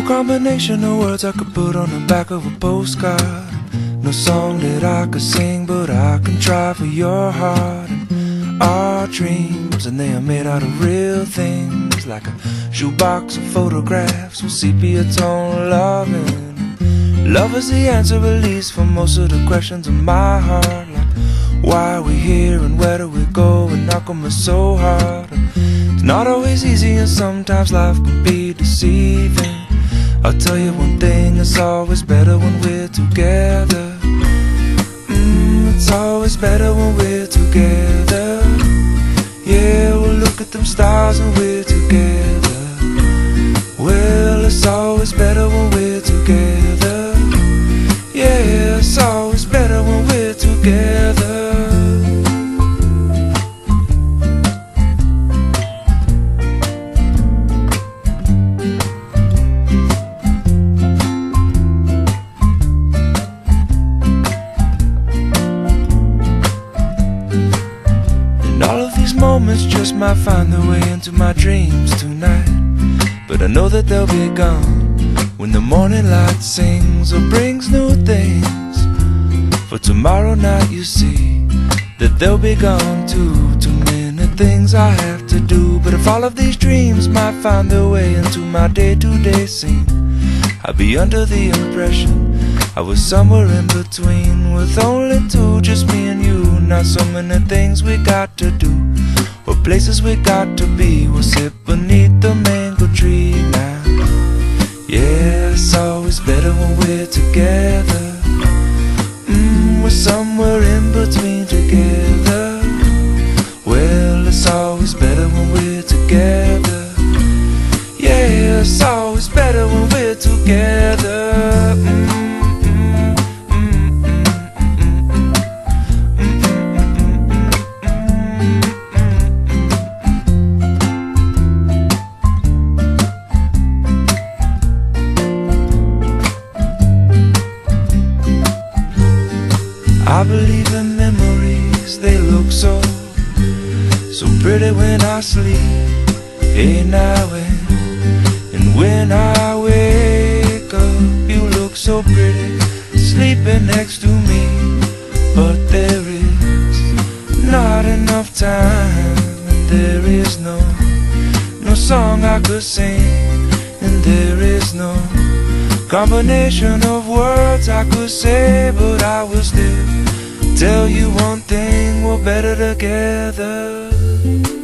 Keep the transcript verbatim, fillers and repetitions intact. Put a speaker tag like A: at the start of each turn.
A: No combination of words I could put on the back of a postcard. No song that I could sing, but I can try for your heart. And our dreams, and they are made out of real things, like a shoebox of photographs with sepia tone loving. Love is the answer, at least, for most of the questions in my heart, like why are we here and where do we go, and how come it's so hard. And it's not always easy, and sometimes life can be deceiving. I'll tell you one thing, it's always better when we're together. Mm, it's always better when we're together. Yeah, we'll look at them stars and we're together. Well, it's always better when we're together. Yeah, it's always better when we're together. Moments just might find their way into my dreams tonight, but I know that they'll be gone when the morning light sings or brings new things. For tomorrow night you see that they'll be gone too. Too many things I have to do, but if all of these dreams might find their way into my day-to-day scene, I'd be under the impression I was somewhere in between, with only two, just me and you. Not so many things we got to do, or places we got to be. We'll sit beneath the mango tree now. Yeah, it's always better when we're together. Mm, we're somewhere in between together. Well, it's always better when we're together. Yeah, it's always better when we're together. Mm. I believe in memories, they look so, so pretty when I sleep. Hey now and, and when I wake up, you look so pretty, sleeping next to me. But there is not enough time, and there is no, no song I could sing, and there is no combination of words I could say, but I will still tell you one thing, we're better together.